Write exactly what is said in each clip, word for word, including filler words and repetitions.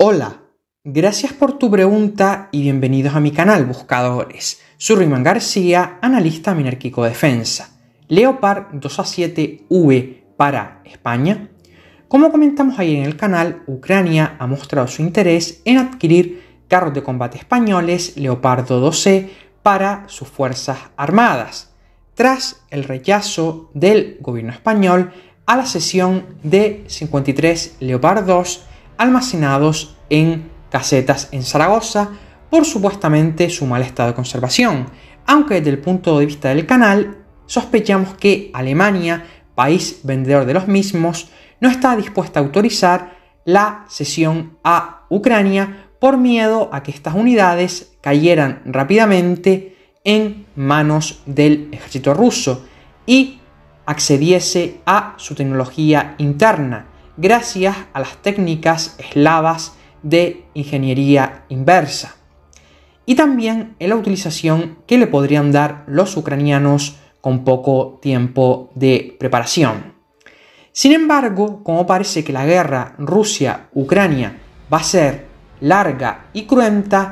Hola, gracias por tu pregunta y bienvenidos a mi canal, buscadores. Soy Ruimán García, analista minérquico defensa. Leopard dos A siete V para España. Como comentamos ahí en el canal, Ucrania ha mostrado su interés en adquirir carros de combate españoles Leopardo dos C para sus fuerzas armadas, tras el rechazo del gobierno español a la cesión de cincuenta y tres Leopard dos almacenados en casetas en Zaragoza por supuestamente su mal estado de conservación, aunque desde el punto de vista del canal sospechamos que Alemania, país vendedor de los mismos, no está dispuesta a autorizar la cesión a Ucrania por miedo a que estas unidades cayeran rápidamente en manos del ejército ruso y accediese a su tecnología interna, gracias a las técnicas eslavas de ingeniería inversa, y también en la utilización que le podrían dar los ucranianos con poco tiempo de preparación. Sin embargo, como parece que la guerra Rusia-Ucrania va a ser larga y cruenta,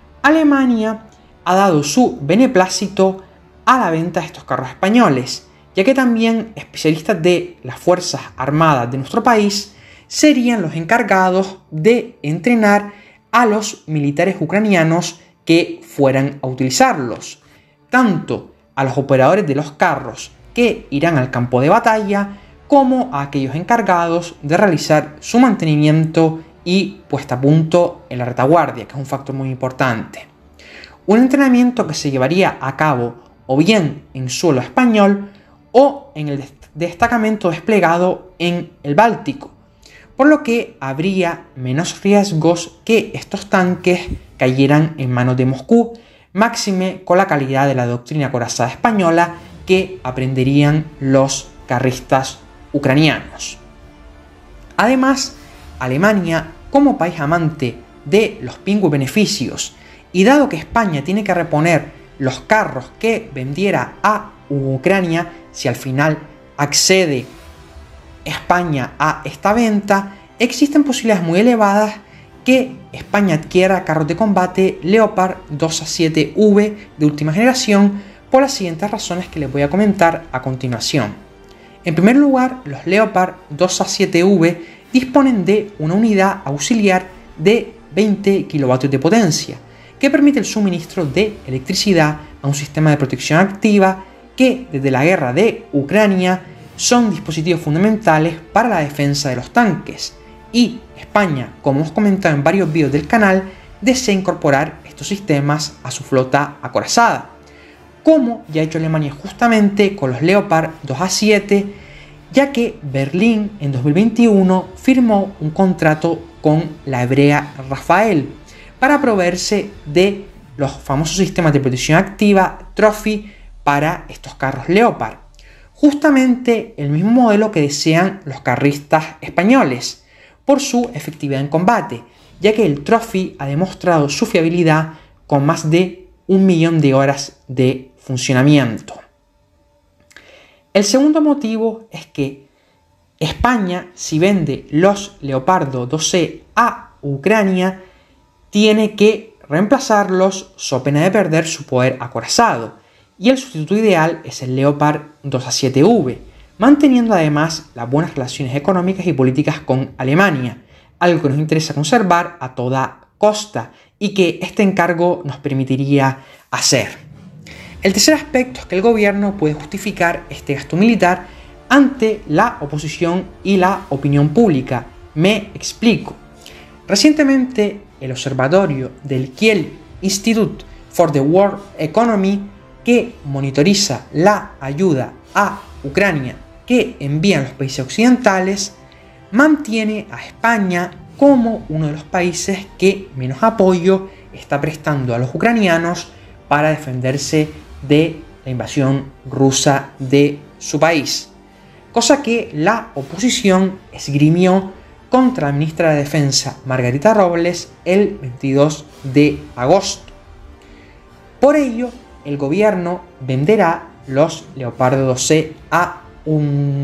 Alemania ha dado su beneplácito a la venta de estos carros españoles, ya que también especialistas de las Fuerzas Armadas de nuestro país serían los encargados de entrenar a los militares ucranianos que fueran a utilizarlos, tanto a los operadores de los carros que irán al campo de batalla, como a aquellos encargados de realizar su mantenimiento y puesta a punto en la retaguardia, que es un factor muy importante. Un entrenamiento que se llevaría a cabo o bien en suelo español o en el destacamento desplegado en el Báltico, por lo que habría menos riesgos que estos tanques cayeran en manos de Moscú, máxime con la calidad de la doctrina acorazada española que aprenderían los carristas ucranianos. Además, Alemania, como país amante de los pingües beneficios, y dado que España tiene que reponer los carros que vendiera a Ucrania, si al final accede España a esta venta, existen posibilidades muy elevadas que España adquiera carros de combate Leopard dos A siete V de última generación por las siguientes razones que les voy a comentar a continuación. En primer lugar, los Leopard dos A siete V disponen de una unidad auxiliar de veinte kilovatios de potencia, que permite el suministro de electricidad a un sistema de protección activa que desde la guerra de Ucrania son dispositivos fundamentales para la defensa de los tanques, y España, como hemos comentado en varios vídeos del canal, desea incorporar estos sistemas a su flota acorazada, como ya ha hecho Alemania justamente con los Leopard dos A siete, ya que Berlín en dos mil veintiuno firmó un contrato con la hebrea Rafael para proveerse de los famosos sistemas de protección activa Trophy para estos carros Leopard, justamente el mismo modelo que desean los carristas españoles por su efectividad en combate, ya que el Trophy ha demostrado su fiabilidad con más de un millón de horas de funcionamiento. El segundo motivo es que España, si vende los Leopardo dos C a Ucrania, tiene que reemplazarlos so pena de perder su poder acorazado, y el sustituto ideal es el Leopard dos A siete V, manteniendo además las buenas relaciones económicas y políticas con Alemania, algo que nos interesa conservar a toda costa y que este encargo nos permitiría hacer. El tercer aspecto es que el gobierno puede justificar este gasto militar ante la oposición y la opinión pública. Me explico. Recientemente, el observatorio del Kiel Institute for the World Economy, que monitoriza la ayuda a Ucrania que envían los países occidentales, mantiene a España como uno de los países que menos apoyo está prestando a los ucranianos para defenderse de la invasión rusa de su país, cosa que la oposición esgrimió contra la ministra de Defensa Margarita Robles el veintidós de agosto. Por ello, el gobierno venderá los Leopardo dos C a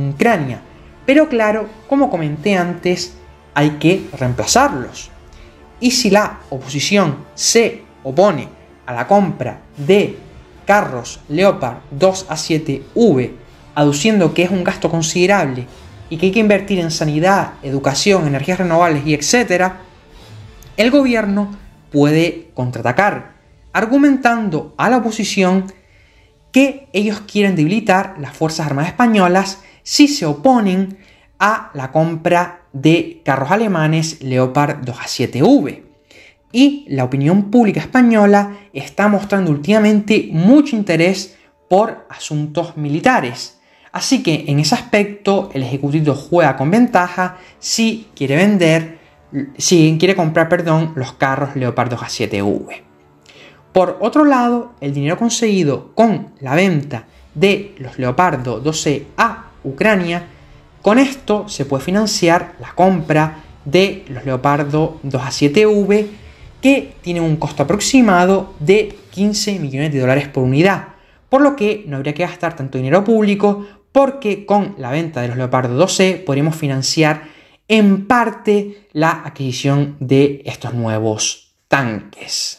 Ucrania, pero claro, como comenté antes, hay que reemplazarlos. Y si la oposición se opone a la compra de carros Leopard dos A siete V, aduciendo que es un gasto considerable y que hay que invertir en sanidad, educación, energías renovables y etcétera, el gobierno puede contraatacar, argumentando a la oposición que ellos quieren debilitar las Fuerzas Armadas españolas si se oponen a la compra de carros alemanes Leopard dos A siete V. Y la opinión pública española está mostrando últimamente mucho interés por asuntos militares. Así que en ese aspecto el Ejecutivo juega con ventaja si quiere vender, si quiere comprar, perdón, los carros Leopard dos A siete V. Por otro lado, el dinero conseguido con la venta de los Leopardo doce a Ucrania, con esto se puede financiar la compra de los Leopardo dos A siete V, que tienen un costo aproximado de quince millones de dólares por unidad, por lo que no habría que gastar tanto dinero público, porque con la venta de los Leopardo doce podríamos financiar en parte la adquisición de estos nuevos tanques.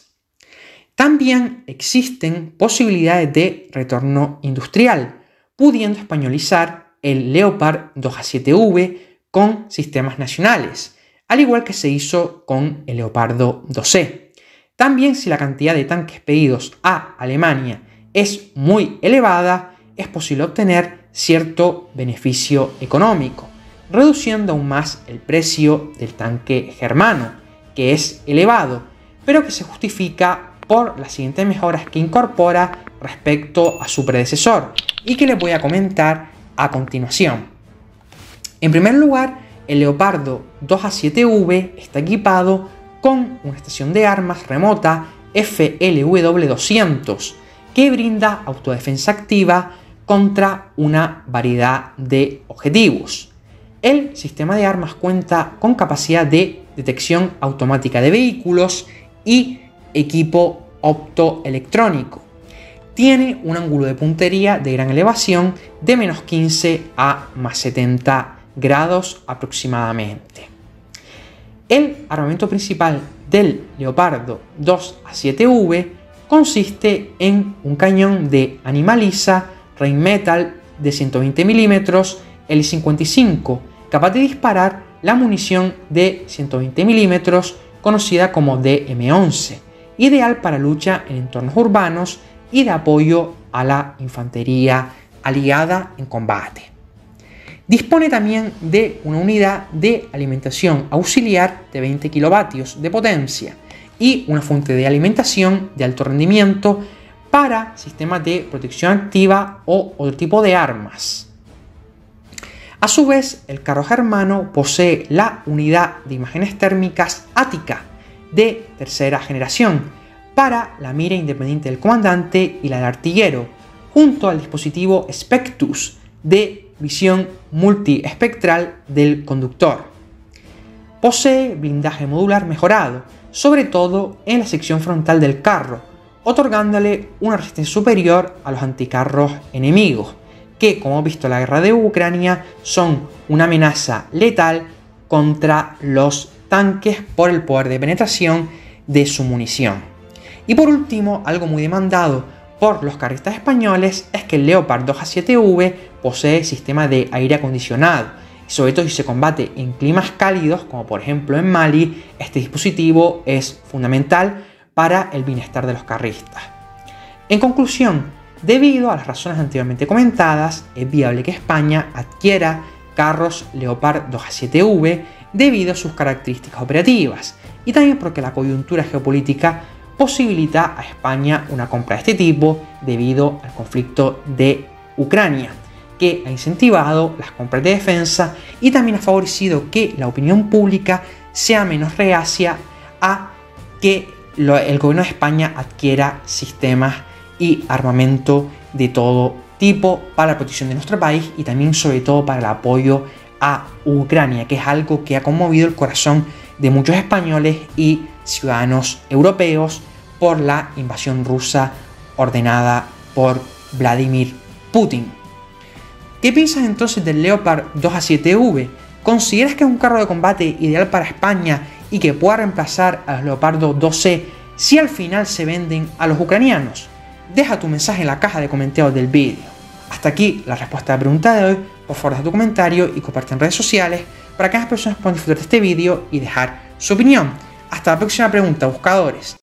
También existen posibilidades de retorno industrial, pudiendo españolizar el Leopard dos A siete V con sistemas nacionales, al igual que se hizo con el Leopardo doce. También, si la cantidad de tanques pedidos a Alemania es muy elevada, es posible obtener cierto beneficio económico, reduciendo aún más el precio del tanque germano, que es elevado, pero que se justifica por las siguientes mejoras que incorpora respecto a su predecesor y que les voy a comentar a continuación. En primer lugar, el Leopardo dos A siete V está equipado con una estación de armas remota F L W doscientos que brinda autodefensa activa contra una variedad de objetivos. El sistema de armas cuenta con capacidad de detección automática de vehículos y equipo optoelectrónico. Tiene un ángulo de puntería de gran elevación de menos quince a más setenta grados aproximadamente. El armamento principal del Leopardo dos A siete V consiste en un cañón de Animaliza Rheinmetall de ciento veinte milímetros L cincuenta y cinco, capaz de disparar la munición de ciento veinte milímetros conocida como D M once, ideal para lucha en entornos urbanos y de apoyo a la infantería aliada en combate. Dispone también de una unidad de alimentación auxiliar de veinte kilovatios de potencia y una fuente de alimentación de alto rendimiento para sistemas de protección activa o otro tipo de armas. A su vez, el carro germano posee la unidad de imágenes térmicas Ática de tercera generación para la mira independiente del comandante y la del artillero, junto al dispositivo Spectus de visión multiespectral del conductor. Posee blindaje modular mejorado, sobre todo en la sección frontal del carro, otorgándole una resistencia superior a los anticarros enemigos, que, como hemos visto en la guerra de Ucrania, son una amenaza letal contra los tanques por el poder de penetración de su munición. Y por último, algo muy demandado por los carristas españoles es que el Leopard dos A siete V posee sistema de aire acondicionado, y sobre todo si se combate en climas cálidos, como por ejemplo en Mali, este dispositivo es fundamental para el bienestar de los carristas. En conclusión, debido a las razones anteriormente comentadas, es viable que España adquiera carros Leopard dos A siete V debido a sus características operativas y también porque la coyuntura geopolítica posibilita a España una compra de este tipo debido al conflicto de Ucrania, que ha incentivado las compras de defensa y también ha favorecido que la opinión pública sea menos reacia a que lo, el gobierno de España adquiera sistemas y armamento de todo tipo para la protección de nuestro país y también sobre todo para el apoyo a Ucrania, que es algo que ha conmovido el corazón de muchos españoles y ciudadanos europeos por la invasión rusa ordenada por Vladimir Putin. ¿Qué piensas entonces del Leopard dos A siete V? ¿Consideras que es un carro de combate ideal para España y que pueda reemplazar a los Leopardo dos C si al final se venden a los ucranianos? Deja tu mensaje en la caja de comentarios del vídeo. Hasta aquí la respuesta a la pregunta de hoy. Por favor, deja tu comentario y comparte en redes sociales para que más personas puedan disfrutar de este vídeo y dejar su opinión. Hasta la próxima pregunta, buscadores.